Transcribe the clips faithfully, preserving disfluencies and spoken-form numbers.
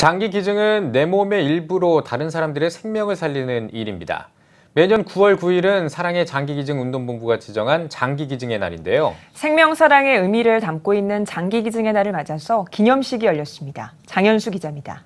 장기 기증은 내 몸의 일부로 다른 사람들의 생명을 살리는 일입니다. 매년 구월 구일은 사랑의 장기기증운동본부가 지정한 장기기증의 날인데요. 생명사랑의 의미를 담고 있는 장기기증의 날을 맞아서 기념식이 열렸습니다. 장현수 기자입니다.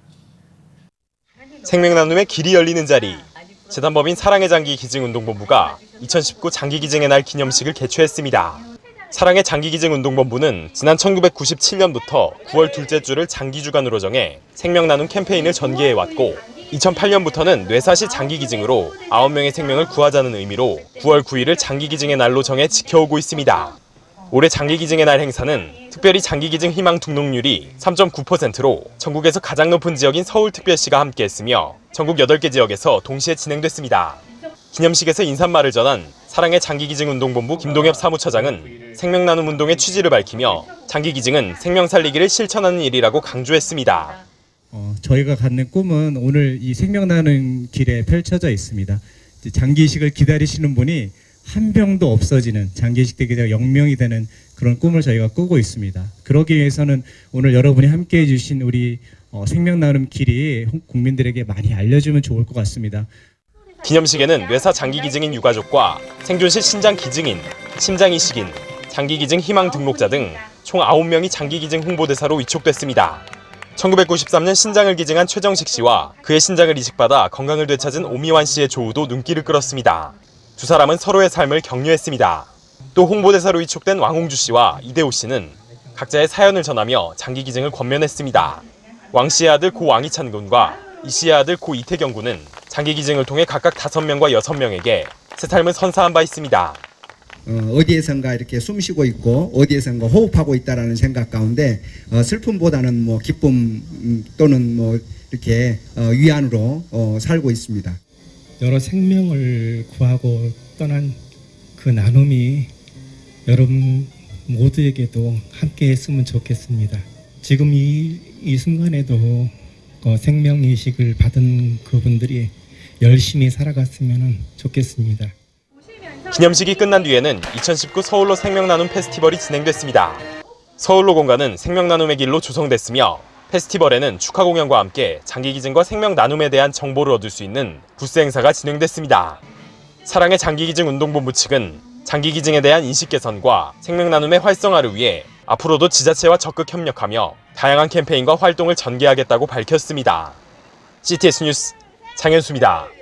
생명나눔의 길이 열리는 자리. 재단법인 사랑의 장기기증운동본부가 이천십구 장기기증의 날 기념식을 개최했습니다. 사랑의 장기기증운동본부는 지난 천구백구십칠년부터 구월 둘째 주를 장기주간으로 정해 생명나눔 캠페인을 전개해왔고 이천팔년부터는 뇌사시 장기기증으로 아홉 명의 생명을 구하자는 의미로 구월 구일을 장기기증의 날로 정해 지켜오고 있습니다. 올해 장기기증의 날 행사는 특별히 장기기증 희망 등록률이 삼 점 구 퍼센트로 전국에서 가장 높은 지역인 서울특별시가 함께했으며 전국 여덟 개 지역에서 동시에 진행됐습니다. 기념식에서 인사말을 전한 사랑의 장기기증운동본부 김동엽 사무처장은 생명나눔 운동의 취지를 밝히며 장기기증은 생명 살리기를 실천하는 일이라고 강조했습니다. 어, 저희가 갖는 꿈은 오늘 이 생명나눔 길에 펼쳐져 있습니다. 장기이식을 기다리시는 분이 한 명도 없어지는, 장기이식 되기가 영명이 되는 그런 꿈을 저희가 꾸고 있습니다. 그러기 위해서는 오늘 여러분이 함께해 주신 우리 어, 생명나눔 길이 국민들에게 많이 알려주면 좋을 것 같습니다. 기념식에는 뇌사 장기기증인 유가족과 생존시 신장기증인, 심장이식인, 장기기증 희망 등록자 등 총 아홉 명이 장기기증 홍보대사로 위촉됐습니다. 천구백구십삼년 신장을 기증한 최정식 씨와 그의 신장을 이식받아 건강을 되찾은 오미완 씨의 조우도 눈길을 끌었습니다. 두 사람은 서로의 삶을 격려했습니다. 또 홍보대사로 위촉된 왕홍주 씨와 이대호 씨는 각자의 사연을 전하며 장기기증을 권면했습니다. 왕 씨의 아들 고 왕희찬 군과 이 씨의 아들 고 이태경 군은 장기기증을 통해 각각 다섯 명과 여섯 명에게 새 삶을 선사한 바 있습니다. 어, 어디에선가 이렇게 숨쉬고 있고 어디에선가 호흡하고 있다라는 생각 가운데 어, 슬픔보다는 뭐 기쁨 또는 뭐 이렇게 어, 위안으로 어, 살고 있습니다. 여러 생명을 구하고 떠난 그 나눔이 여러분 모두에게도 함께 했으면 좋겠습니다. 지금 이, 이 순간에도 어, 생명이식을 받은 그분들이 열심히 살아갔으면 좋겠습니다. 기념식이 끝난 뒤에는 이천십구 서울로 생명나눔 페스티벌이 진행됐습니다. 서울로 공간은 생명나눔의 길로 조성됐으며 페스티벌에는 축하 공연과 함께 장기기증과 생명나눔에 대한 정보를 얻을 수 있는 부스 행사가 진행됐습니다. 사랑의 장기기증운동본부 측은 장기기증에 대한 인식 개선과 생명나눔의 활성화를 위해 앞으로도 지자체와 적극 협력하며 다양한 캠페인과 활동을 전개하겠다고 밝혔습니다. 씨티에스 뉴스 장현수입니다.